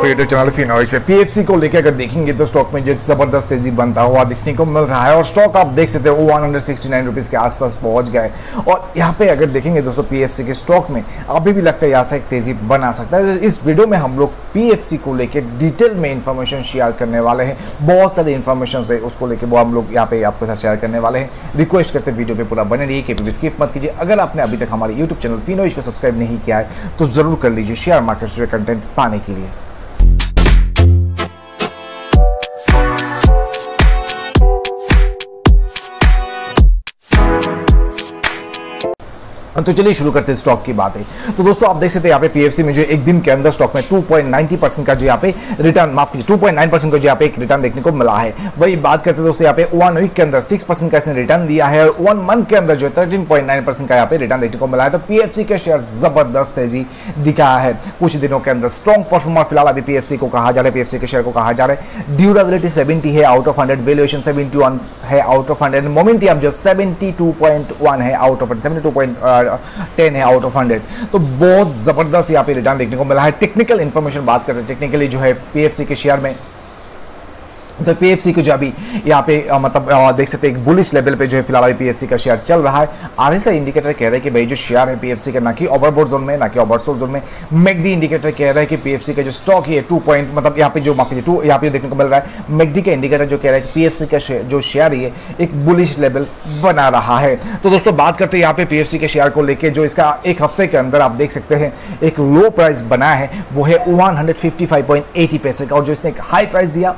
YouTube channel फिनोइश पे PFC को लेकर अगर देखेंगे तो स्टॉक में जो एक जबरदस्त तेजी बनता हुआ देखने को मिल रहा है और स्टॉक आप देख सकते हो 169 रुपीज़ के आसपास पहुंच गए। और यहाँ पे अगर देखेंगे दोस्तों पीएफसी के स्टॉक में अभी भी लगता है यहाँ से एक तेजी बना सकता है। इस वीडियो में हम लोग पीएफसी को लेकर डिटेल में इंफॉर्मेशन शेयर करने वाले हैं। बहुत सारी इंफॉर्मेशन है उसको लेकर वो हम लोग यहाँ पे आपके साथ शेयर करने वाले हैं। रिक्वेस्ट करते वीडियो पे पूरा बने रहिए, कभी स्किप मत कीजिए। अगर आपने अभी तक हमारे यूट्यूब चैनल फिनोइश को सब्सक्राइब नहीं किया है तो जरूर कर लीजिए शेयर मार्केट से कंटेंट पाने के लिए। तो चलिए शुरू करते हैं स्टॉक की बातें। तो दोस्तों आप देख सकते हैं यहाँ पे पीएफसी में जो एक दिन के अंदर स्टॉक में 2.90% का जो यहाँ पे रिटर्न, माफ कीजिए 2.9% का जो यहाँ पे एक रिटर्न देखने को मिला है। वही बात करते हैं दोस्तों यहाँ पे 1 वीक के अंदर 6% का इसने रिटर्न दिया है और 1 मंथ के अंदर जो 13.9% का यहाँ पे रिटर्न देखने को मिला है। तो पीएफसी के शेयर जबरदस्त तेजी दिखा है कुछ दिनों के अंदर। स्ट्रॉन्ग परफॉर्मर फिलहाल अभी पीएफसी को कहा जा रहा है, पीएफसी के शेयर को कहा जा रहा है। ड्यूरेबिलिटी 70 है आउट ऑफ 100, वैल्यूएशन 71 है आउट ऑफ 100, मोमेंटम जो 72.1 है आउट ऑफ 72.10 है आउट ऑफ 100। तो बहुत जबरदस्त यहाँ पे रिटर्न देखने को मिला है। टेक्निकल इंफॉर्मेशन बात करते हैं, टेक्निकली जो है पीएफसी के शेयर में, तो पीएफसी को जो अभी यहाँ पे मतलब देख सकते हैं एक बुलिश लेवल पे जो है फिलहाल पीएफसी का शेयर चल रहा है। आरएस का इंडिकेटर कह रहा है कि भाई जो शेयर है पीएफसी का ना कि ओवरबॉट जोन में ना कि ओवरसोल्ड जोन में। मैकडी इंडिकेटर कह रहा है कि पीएफसी का जो स्टॉक है 2 पॉइंट मतलब यहाँ पे जो यहाँ पे देखने को मिल रहा है। मैकडी का इंडिकेटर जो कह रहा है कि पीएफसी का जो शेयर है एक बुलिश लेवल बना रहा है। तो दोस्तों बात करते हैं यहाँ पे पीएफसी के शेयर को लेकर, जो इसका एक हफ्ते के अंदर आप देख सकते हैं एक लो प्राइस बना है वो है 155.80 पैसे का और जो इसने एक हाई प्राइस दिया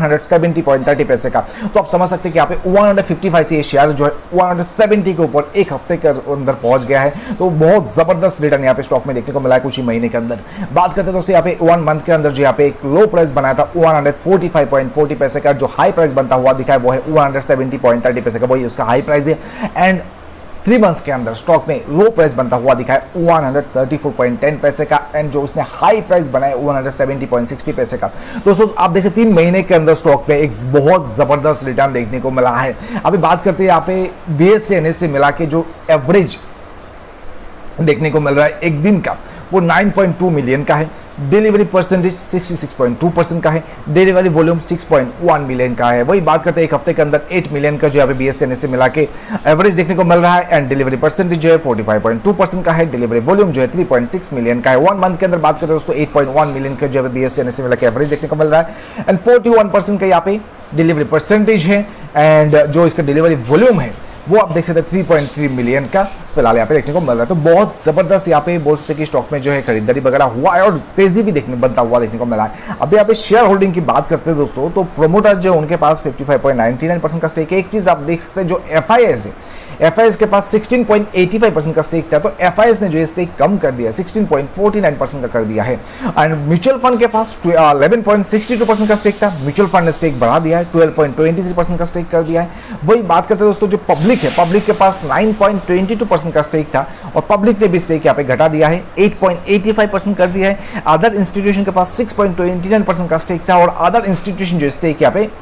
170.30 पैसे का। तो आप समझ सकते हैं कि यहाँ पे 155 से ये शेयर जो है 170 के ऊपर एक हफ्ते के अंदर पहुंच गया है। तो बहुत जबरदस्त रिटर्न यहाँ पे स्टॉक में देखने को मिला है कुछ ही महीने के अंदर। बात करते हैं दोस्तों यहाँ पे 1 मंथ के अंदर जो यहाँ पे एक लो प्राइस बनाया था 145.40 पैसे का, जो हाई प्राइस बनता हुआ दिखा है वो है 170.30 पैसे का, वही उसका हाई प्राइस है। एंड 3 मंथ्स के अंदर स्टॉक में लो प्राइस बनता हुआ दिखा है 134.10 पैसे का एंड जो उसने हाई प्राइस बनाया 170.60 पैसे का। दोस्तों आप देख सकते 3 महीने के अंदर स्टॉक पे एक बहुत जबरदस्त रिटर्न देखने को मिला है। अभी बात करते हैं यहाँ पे बीएससी एनएससी मिला के जो एवरेज देखने को मिल रहा है एक दिन का वो 9.2 मिलियन का है। डिलीवरी परसेंटेज 66.2% का है। डिलीवरी वॉल्यूम 6.1 मिलियन का है। वही बात करते हैं एक हफ्ते के अंदर 8 मिलियन का जो यहाँ पे बीएससी एनएससी मिला के एवरेज देखने को मिल रहा है एंड डिलीवरी परसेंटेज जो है 45.2% का है। डिलीवरी वॉल्यूम जो है 3.6 मिलियन का है। 1 मंथ के अंदर बात करते हैं दोस्तों 8.1 मिलियन का जो है बीएससी एनएससी मिला के एवरेज देखने को मिल रहा है एंड 41% का यहाँ पे डिलीवरी परसेंटेज है एंड जो इसका डिलीवरी वॉल्यूम है वो आप देख सकते हैं 3.3 मिलियन का फिलहाल यहाँ पे देखने को मिल रहा है। तो बहुत जबरदस्त यहाँ पे बोल सकते हैं कि स्टॉक में जो है खरीदारी वगैरह हुआ है और तेजी भी बनता हुआ देखने को मिला है। अभी यहाँ पे शेयर होल्डिंग की बात करते हैं दोस्तों, तो प्रोमोटर जो उनके पास 55.99% का स्टेक है। एक चीज आप देख सकते हैं जो एफआईएस है, एफआईएस के पास 16.85% का स्टेक था, तो एफआईएस ने जो स्टेक कम कर दिया 16.49% का कर दिया है। एंड म्यूचुअल फंड के पास 11.62% का स्टेक था, म्यूचुअल फंड ने स्टेक बढ़ा दिया है, 12.23% का स्टेक कर दिया है। वही बात करते हैं दोस्तों जो पब्लिक है, पब्लिक के पास 9.22% का स्टेक था और पब्लिक ने भी स्टेक यहाँ पे घटा दिया है, 8.85% कर दिया है। अदर इंस्टीट्यूशन के पास 6.29% का स्टेक था और अदर इंस्टीट्यूशन जो स्टेक यहाँ पे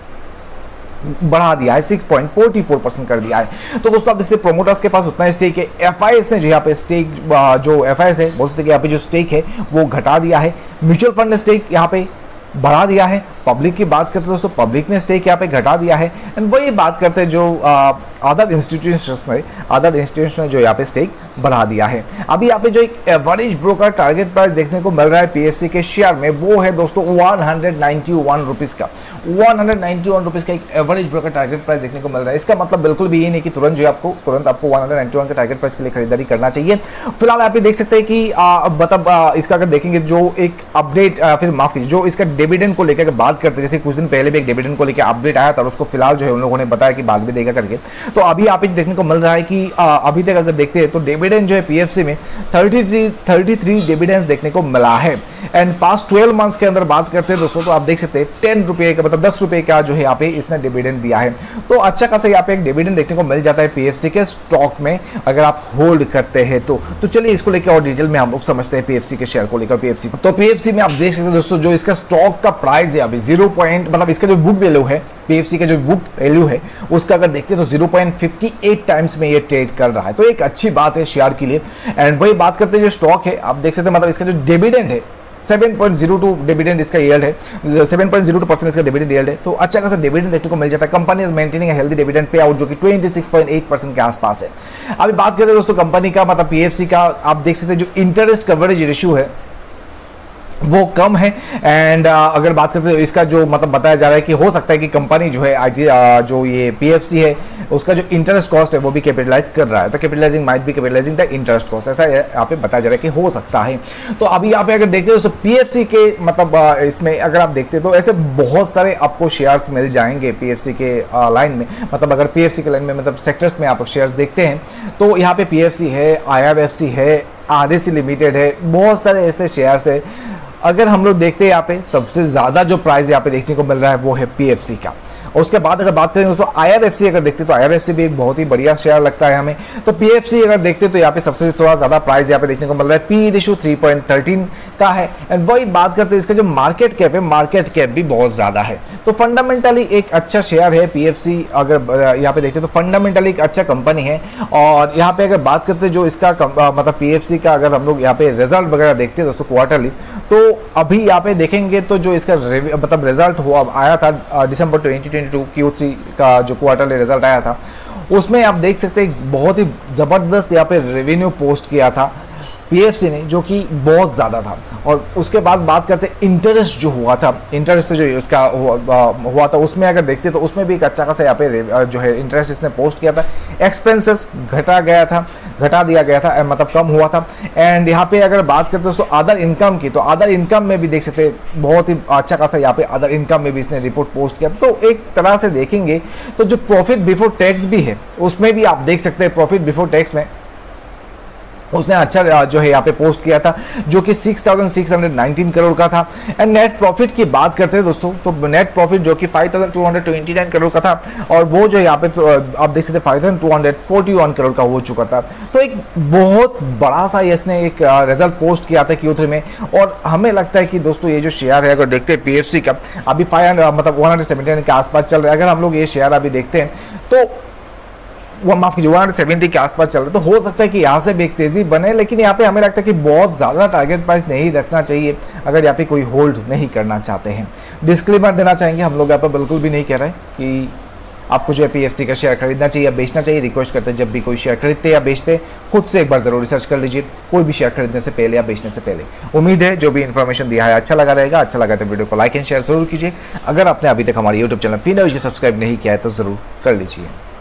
बढ़ा दिया है, 6.44% कर दिया है। तो दोस्तों अब इससे प्रोमोटर्स के पास उतना स्टेक है। एफआईएस ने जो यहाँ पे स्टेक जो एफआईएस है बोल सकते हैं यहाँ पे जो स्टेक है वो घटा दिया है। म्यूचुअल फंड ने स्टेक यहाँ पे बढ़ा दिया है। पब्लिक की बात करते हैं दोस्तों, पब्लिक ने स्टेक यहाँ पे घटा दिया है एंड वही बात करते हैं जो अदर इंस्टीट्यूशन ने जो यहाँ पे स्टेक बढ़ा दिया है। अभी यहाँ पे जो एक एवरेज ब्रोकर टारगेट प्राइस देखने को मिल रहा है पीएफसी के शेयर में वो है दोस्तों 191 रुपीज़ का। 191 रुपीज़ का एक एवरेज ब्रोकर टारगेट प्राइस देखने को मिल रहा है। इसका मतलब बिल्कुल भी ये नहीं कि तुरंत आपको 191 के टारगेट प्राइस के लिए खरीदारी करना चाहिए। फिलहाल आप देख सकते हैं कि मतलब इसका अगर देखेंगे जो एक अपडेट फिर माफ कीजिए जो इसका डिविडेंड को लेकर बात करते हैं, जैसे कुछ दिन पहले भी एक डिविडेंड को लेकर अपडेट आया था और उसको फिलहाल जो है उन लोगों ने बताया कि बाद में देगा करके। तो अभी आप देखने को मिल रहा है कि अभी तक अगर देखते हैं तो डिविडेंड जो है पीएफसी में 33 डिविडेंड देखने को मिला है एंड पास्ट 12 मंथ्स के अंदर बात करते हैं दोस्तों तो आप देख सकते हैं 10 रुपये का मतलब 10 रुपये का जो है यहाँ पे इसने डिविडेंड दिया है। तो अच्छा खासा यहाँ पे एक डिविडेंड देखने को मिल जाता है पीएफसी के स्टॉक में अगर आप होल्ड करते हैं तो चलिए इसको लेकर और डिटेल में हम लोग समझते हैं पीएफसी के शेयर को लेकर। पीएफसी में आप देख सकते हैं दोस्तों जो इसका स्टॉक का प्राइस है अभी 0 मतलब इसका जो बुक वैल्यू है पीएफसी का जो बुक वैल्यू है उसका अगर देखते हैं तो 0.58 टाइम्स में ये ट्रेड कर रहा है, तो एक अच्छी बात है शेयर के लिए। एंड वही बात करते हैं जो स्टॉक है आप देख सकते हैं मतलब इसका जो डिविडेंड है 7.02 डिविडेंड इसका यील्ड है, 7.02% इसका डिविडेंड यील्ड है, तो अच्छा खासा डिविडेंड देखने को मिल जाता है। Company is maintaining a healthy dividend pay out जो कि 26.8% के आसपास है। अभी बात करें दोस्तों कंपनी का मतलब पीएफसी का, आप देख सकते हैं जो इंटरेस्ट कवरेज रेशियो है वो कम है। एंड अगर बात करते हैं तो इसका जो मतलब बताया जा रहा है कि हो सकता है कि कंपनी जो है आईटी जो ये पीएफसी है उसका जो इंटरेस्ट कॉस्ट है वो भी कैपिटलाइज कर रहा है, तो capitalising might be capitalising the interest cost, ऐसा यहाँ पे बताया जा रहा है कि हो सकता है। तो अभी यहाँ पे अगर देखते हो तो पीएफसी के मतलब इसमें अगर आप देखते हो तो ऐसे बहुत सारे आपको शेयर्स मिल जाएंगे पीएफसी के लाइन में, मतलब अगर पीएफसी के लाइन में मतलब सेक्टर्स में आप शेयर्स देखते हैं तो यहाँ पे पीएफसी है, आईआरएफसी है, आरएसी लिमिटेड है, बहुत सारे ऐसे शेयर्स है। अगर हम लोग देखते हैं यहाँ पे सबसे ज़्यादा जो प्राइस यहाँ पे देखने को मिल रहा है वो है पीएफसी का। और उसके बाद अगर बात करें दोस्तों आईआरएफसी अगर देखते तो आईआरएफसी भी एक बहुत ही बढ़िया शेयर लगता है हमें। तो पीएफसी अगर देखते तो यहाँ पे सबसे थोड़ा ज़्यादा प्राइस यहाँ पे देखने को मिल रहा है, पी रेशियो 3.13 का है। एंड वही बात करते हैं इसका जो मार्केट कैप है, मार्केट कैप भी बहुत ज़्यादा है। तो फंडामेंटली एक अच्छा शेयर है पीएफसी, अगर यहाँ पे देखते तो फंडामेंटली एक अच्छा कंपनी है। और यहाँ पे अगर बात करते जो इसका मतलब पीएफसी का अगर हम लोग यहाँ पे रिजल्ट वगैरह देखते हैं दोस्तों क्वार्टरली, तो अभी यहाँ पे देखेंगे तो जो इसका मतलब रिजल्ट हुआ आया था दिसंबर 2022 Q3 का जो क्वार्टरली रिजल्ट आया था उसमें आप देख सकते हैं बहुत ही ज़बरदस्त यहाँ पे रेवेन्यू पोस्ट किया था पीएफसी ने, जो कि बहुत ज़्यादा था। और उसके बाद बात करते इंटरेस्ट जो हुआ था, इंटरेस्ट से जो उसका हुआ था उसमें अगर देखते तो उसमें भी एक अच्छा खासा यहाँ पे जो है इंटरेस्ट इसने पोस्ट किया था। एक्सपेंसेस घटा दिया गया था मतलब कम हुआ था। एंड यहाँ पे अगर बात करते तो अदर इनकम की, तो अदर इनकम में भी देख सकते बहुत ही अच्छा खासा यहाँ पे अदर इनकम में भी इसने रिपोर्ट पोस्ट किया। तो एक तरह से देखेंगे तो जो प्रॉफिट बिफोर टैक्स भी है उसमें भी आप देख सकते हैं प्रॉफिट बिफोर टैक्स में उसने अच्छा जो है यहाँ पे पोस्ट किया था जो कि 6,619 करोड़ का था। एंड नेट प्रॉफिट की बात करते हैं दोस्तों तो नेट प्रॉफिट जो कि 5,229 करोड़ का था और वो जो यहाँ पे तो आप देख सकते 5,241 करोड़ का हो चुका था। तो एक बहुत बड़ा सा इसने एक रिजल्ट पोस्ट किया था Q3 में। और हमें लगता है कि दोस्तों ये जो शेयर है अगर देखते हैं पीएफसी का अभी 179 के आसपास चल रहा है। अगर हम लोग ये शेयर अभी देखते हैं तो वो माफ कीजिए 170 के आसपास चल रहा है, तो हो सकता है कि यहाँ से भी एक तेजी बने। लेकिन यहाँ पे हमें लगता है कि बहुत ज़्यादा टारगेट प्राइस नहीं रखना चाहिए अगर यहाँ पे कोई होल्ड नहीं करना चाहते हैं। डिस्क्लेमर देना चाहेंगे, हम लोग यहाँ पर बिल्कुल भी नहीं कह रहे कि आपको जो है पीएफसी का शेयर खरीदना चाहिए या बेचना चाहिए। रिक्वेस्ट करते हैं जब भी कोई शेयर खरीदते या बेचते खुद से एक बार जरूर रिसर्च कर लीजिए कोई भी शेयर खरीदने से पहले या बेचने से पहले। उम्मीद है जो भी इन्फॉर्मेशन दिया है अच्छा लगा रहेगा। अच्छा लगा तो वीडियो को लाइक एंड शेयर जरूर कीजिए। अगर आपने अभी तक हमारे यूट्यूब चैनल पी न्यूज को सब्सक्राइब नहीं किया है तो जरूर कर लीजिए।